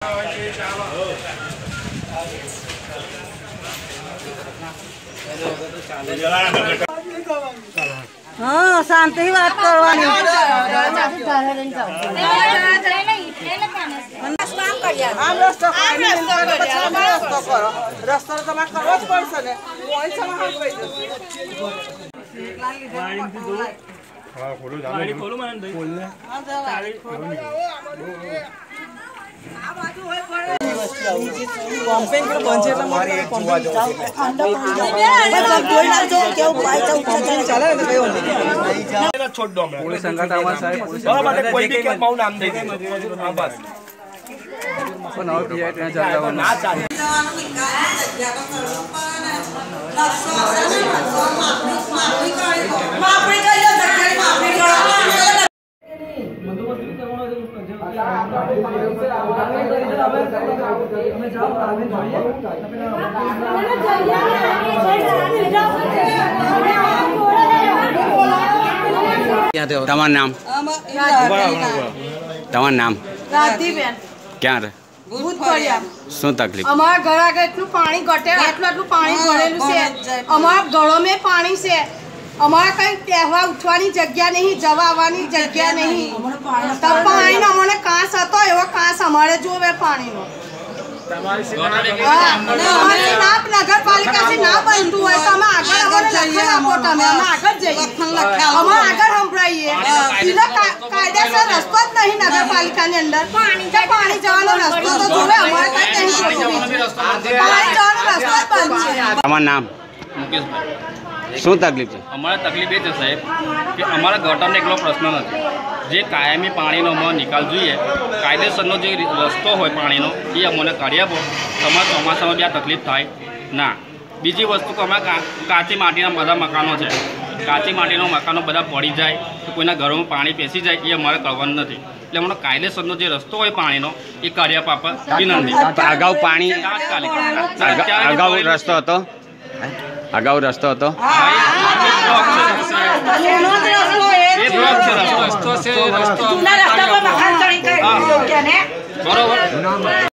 हाँ शांति बात करवानी छोड़ दो पुलिस संगत आवाज साहब कोई भी के माउ नाम दे दे हां बस પણ હવે પીઆઈ ત્યાં ચાલવાનો ના ચાલે તમારું નામ તમારું નામ રાધીબેન ક્યાં રહે શું તકલીફ અમારા ઘર આગળ એટલું પાણી ગટર આટલું પાણી ભરેલું છે અમારા ગળોમાં પાણી છે અમારા કઈ તહેવાર ઉઠવાની જગ્યા નહીં જવા આવવાની જગ્યા નહીં તો પાણીનો અમને કાંસ હતો એવો કાંસ અમારે જોવે પાણીનો નગરપાલિકાથી ના બનતું હોય તો અમે આગળ અમારે લખી આપો તમે અમે આગળ જઈએ અમે આગળ સંભળાઈએ બીજો કાયદેસર રસ્તો જ નહીં નગરપાલિકાની અંદર પાણી જવાનો રસ્તો તો જોવે અમારે કઈ નહીં પાણી જવાનો રસ્તો જ બંધ છે તમારું નામ મુકેશભાઈ શું તકલીફ છે અમારે તકલીફ એ છે સાહેબ કે અમારા ગટરનો એકલો પ્રશ્ન નથી જે કાયમી પાણીનો અમારો નિકાલ જોઈએ કાયદેસરનો જે રસ્તો હોય પાણીનો એ અમને કાઢી આપો તમારા ચોમાસામાં બી આ તકલીફ થાય ના બીજી વસ્તુ કે અમારા કાચી માટીના બધા મકાનો છે કાચી માટીના મકાનો બધા પડી જાય તો કોઈના ઘરોમાં પાણી પેસી જાય એ અમારે કરવાનું નથી એટલે અમને કાયદેસરનો જે રસ્તો હોય પાણીનો એ કાઢી આપવા વિનંતી અગાઉ પાણી અગાઉ રસ્તો હતો અગાઉ રસ્તો હતો બરોબર